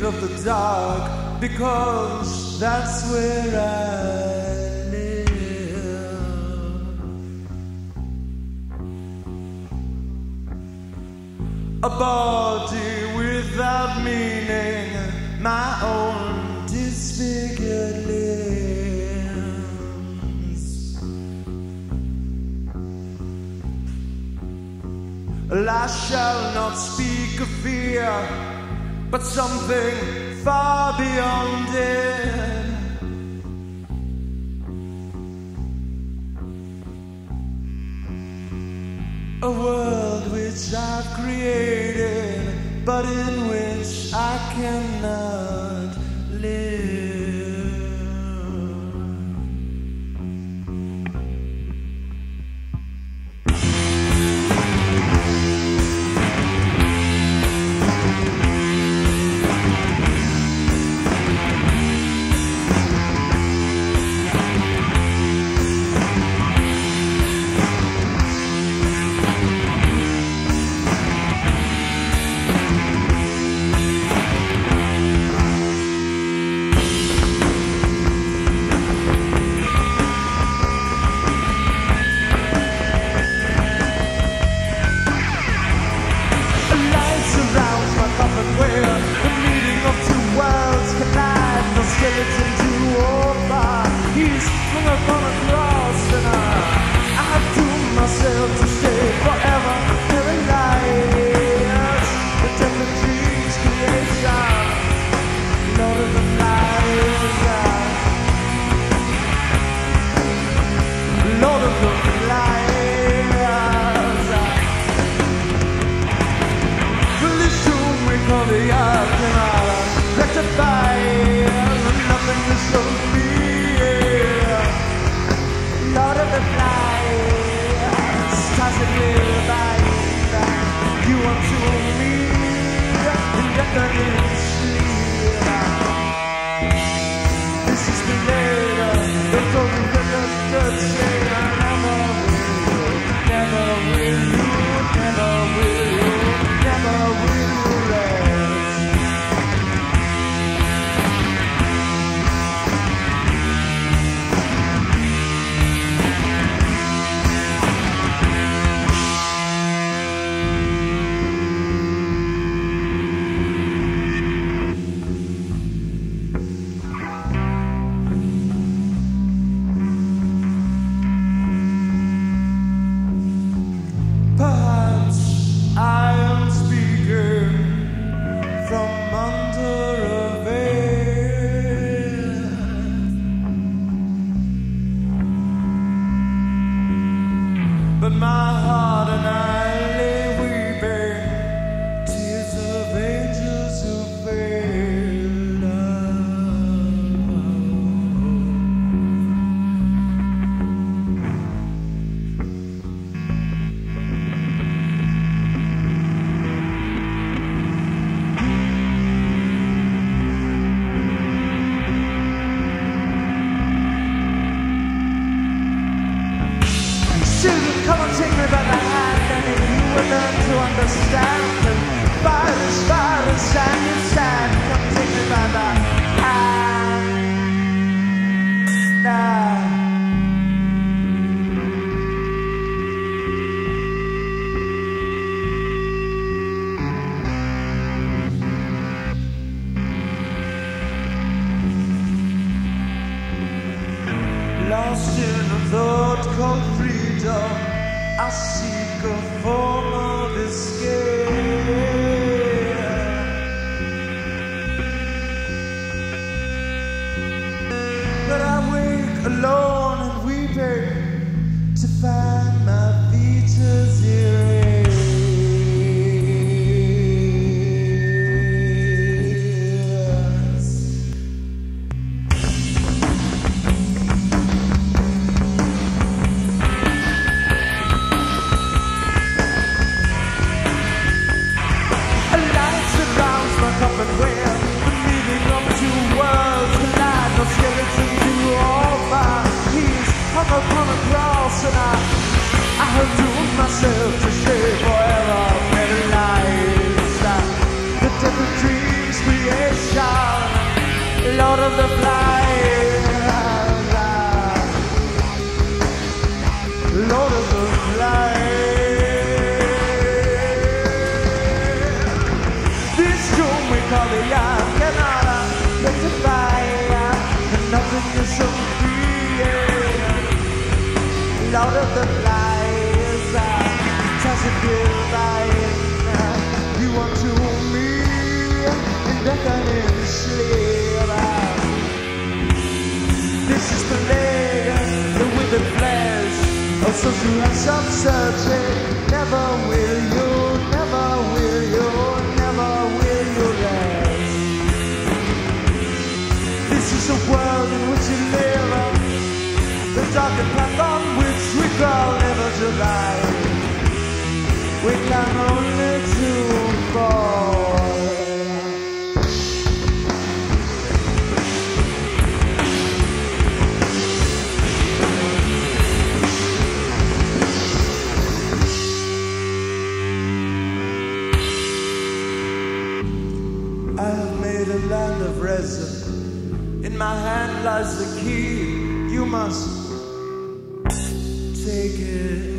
of the dark, because that's where I live. A body without meaning, my own disfigured limbs. I shall not speak of fear, but something far beyond it. A world which I've created, but in which I cannot live. Lost in a thought called freedom, I seek a form of escape. But I wake alone and weeping to find my features erased. Upon a cross, and I have doomed myself to stay forever. Many lives, the different dreams creation. the young cannot rectify, and nothing is so free. Lord of the flies, does it feel like you want to me in beckoning sleep? This is the leg, the withered flesh of such who have some searching. Never will you, never will you, never will you rest. This is a world in which you live, the darkened path on which we crawl, never to rise. We can only to fall. I have made a land of resin. In my hand lies the key. You must take it.